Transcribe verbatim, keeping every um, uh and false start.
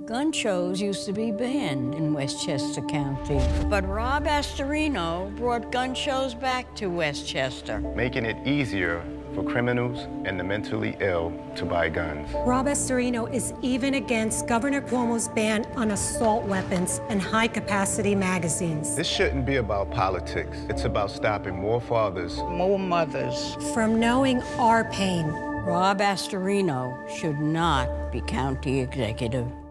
Gun shows used to be banned in Westchester County, but Rob Astorino brought gun shows back to Westchester, making it easier for criminals and the mentally ill to buy guns. Rob Astorino is even against Governor Cuomo's ban on assault weapons and high-capacity magazines. This shouldn't be about politics. It's about stopping more fathers, more mothers, from knowing our pain. Rob Astorino should not be county executive.